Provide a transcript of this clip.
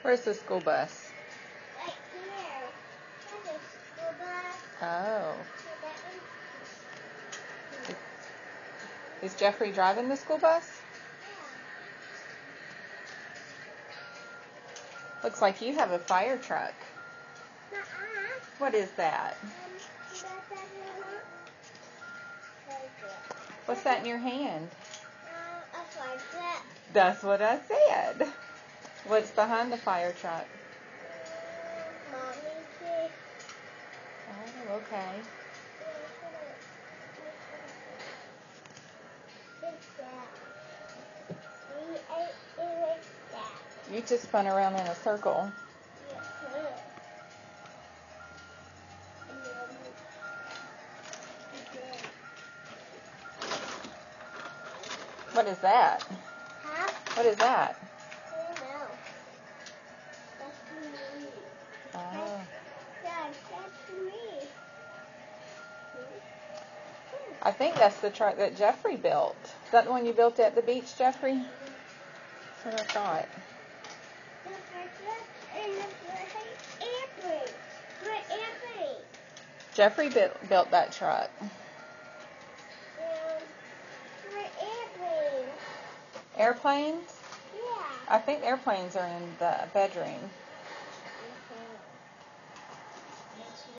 Where's the school bus? Right here. There's a school bus. Oh. So that one's Is Jeffrey driving the school bus? Looks like you have a fire truck. What is that? What's that in your hand? A fire truck. That's what I said. What's behind the fire truck? Mommy's here. Oh, okay. You just spun around in a circle. What is that? Huh? What is that? I don't know. That's me. Oh. That's me. I think that's the truck that Jeffrey built. Is that the one you built at the beach, Jeffrey? That's what I thought. Jeffrey built that truck. Airplanes? Yeah. I think airplanes are in the bedroom.